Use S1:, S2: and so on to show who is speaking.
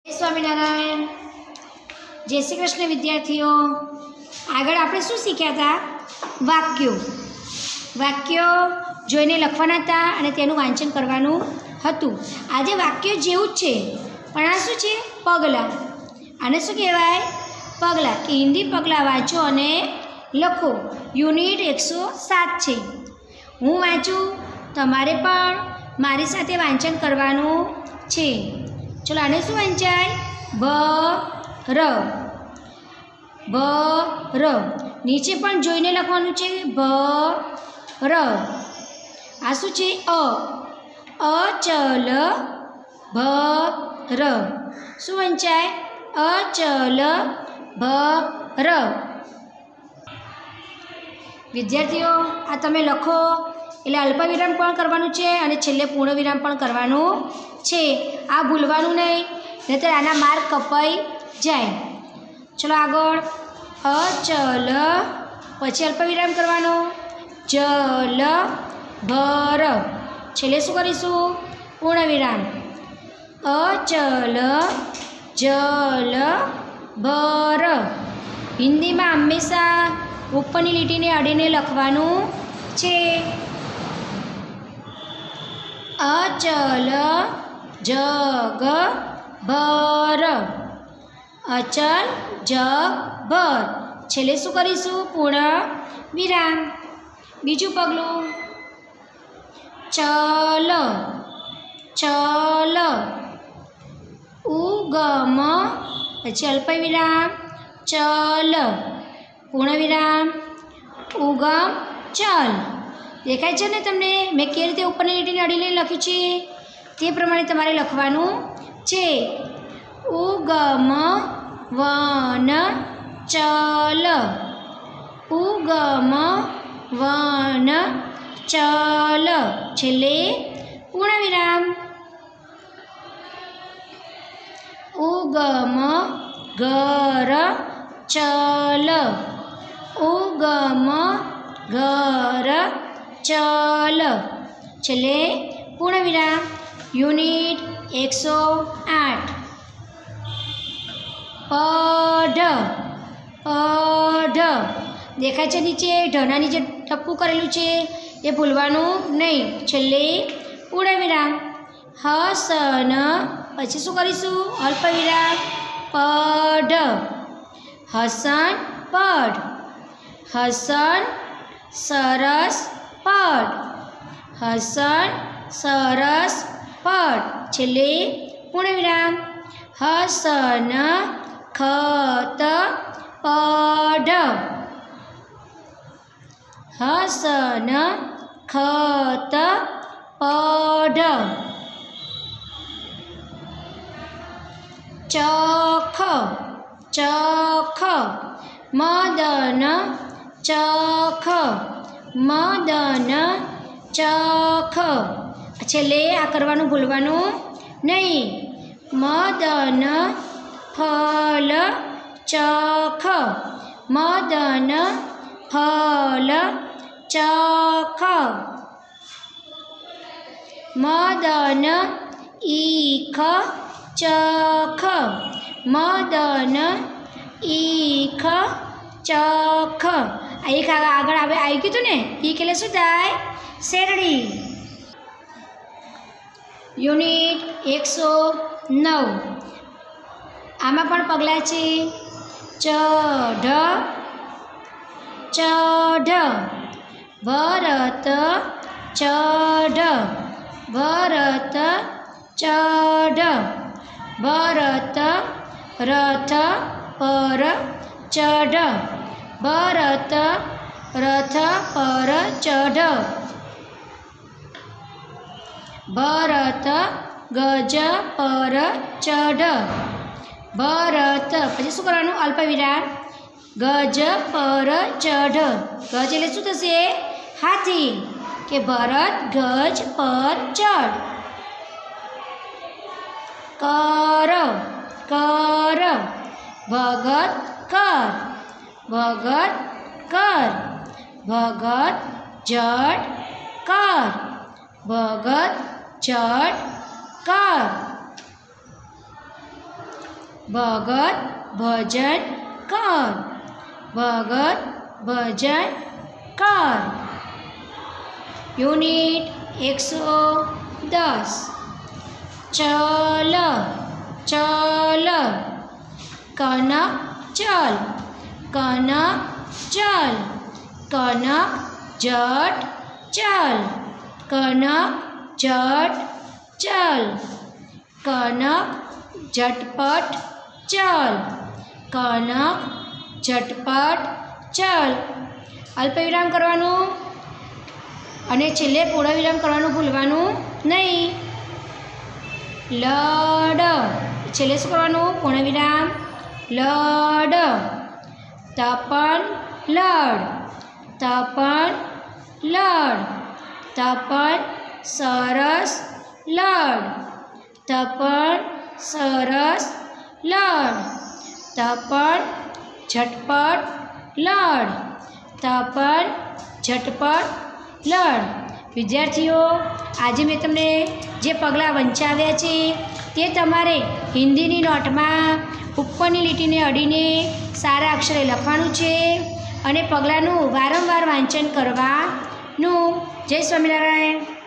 S1: स्वामीनारायण। जय श्री कृष्ण विद्यार्थीओ। आगळ आपणे शुं शीख्या था? वाक्यो। वाक्यो जोईने लखवाना था अने तेनुं वांचन करवानुं हतुं। आजे वाक्यो जेवुं ज छे पण आ शुं छे? पगला। आने शुं कहेवाय? पगला। कि हिंदी पगला वाँचो अने लखो। यूनिट 107 छे। हूँ वाँचूं, तमारे पण मारी साथे वांचन करवानुं छे। चलो आने शुं वंचाय? ब र। ब र। नीचे पण जोईने लखवानुं छे ब र। आ शुं छे? अ। अचल भ र। शुं वंचाय? अचल भ र। विद्यार्थीओ आ तमे लखो એટલે અલ્પવિરામ પણ કરવાનું છે અને છેલ્લે પૂર્ણવિરામ પણ કરવાનું છે। આ ભૂલવાનું નહીં, નહીંતર આના માર્ક કપાઈ જાય। ચલો આગળ। અચલ પછી અલ્પવિરામ કરવાનો, જલ ભર, છેલ્લે શું કરીશું? પૂર્ણવિરામ। અચલ જલ ભર। હિન્દીમાં હંમેશા ઉપરની લીટીને અડીને લખવાનું છે। अचल जग भर। अचल जग भर। छेल्ले शुं करीशुं? पूर्ण विराम। बीजुं पगलुं चल। चल उगम पछी अल्पविराम चल पूर्णविराम उगम चल। देखाय छे ने तमने? मैं के रीते उपरनी लीटीने अडीने लख्युं छे ते प्रमाणे तमारे लखवानुं छे। उगम वन चल। उगम वन चल। छेल्ले पूर्णविराम। उगम घर चल। उगम घर चल। छेल्ले पूर्णविराम। यूनिट 108। पढ़। पढ़। देखाय छे नीचे ढना नीचे टप्पू करेलुं छे ए भूलवानुं नहीं। छेल्ले पूर्णविराम। हसन पछी शुं करीशुं? अल्पविराम पढ़। हसन पढ़। हसन सरस पढ़। हसन सरस पढ़। छेल्ले पूर्णविराम। हसन खत पढ़। हसन खत पढ़। चख। चख मदन चख। मदन चख। छेल्ले आ करवानुं भूलवानुं नहीं। मदन फल चख। मदन फल चख। मदन ईख चख। मदन ईख चख। एक आगळ आई गयुं तुं ने? ईख एटले शुं थाय? शेरडी। यूनिट 109। आमां पण पगला छे। चढ़। चढ़ भरत चढ़। भरत चढ़। भरत रथ पर चढ़। भरत रथ पर चढ़। भरत गज पर चढ़। भरत पछी शुं करवानुं? अल्पविराम गज पर चढ़। गज एटले शुं थशे? हाथी। के भरत गज पर चढ़। कर। कर भगत कर। भगत कर। भगत जट कर। भगत जट कर। ભગત ભજન કર, ભગત ભજન કર. યુનિટ 110. ચલ ચલ, કનક ચલ, કનક ચલ, કનક જટ ચલ, કનક જટ ચલ, કનક ઝટપટ ચલ, કનક ઝટપટ ચલ. અલ્પવિરામ કરવાનું અને છેલ્લે પૂર્ણ વિરામ કરવાનું ભૂલવાનું નહીં. લડ, છેલ્લે શું કરવાનું? પૂર્ણ વિરામ. લડ, તપન લડ, તપન લડ, તપન સરસ લડ, તપન સરસ લડ, તપન ઝટપટ લડ, તપન ઝટપટ લડ. વિદ્યાર્થીઓ, આજે મેં તમને જે પગલાં વંચાવ્યા છે તે તમારે હિન્દીની નોટમાં ઉપરની લીટીને અડીને સારા અક્ષરે લખવાનું છે અને પગલાંનું વારંવાર વાંચન કરવાનું. જય સ્વામિનારાયણ.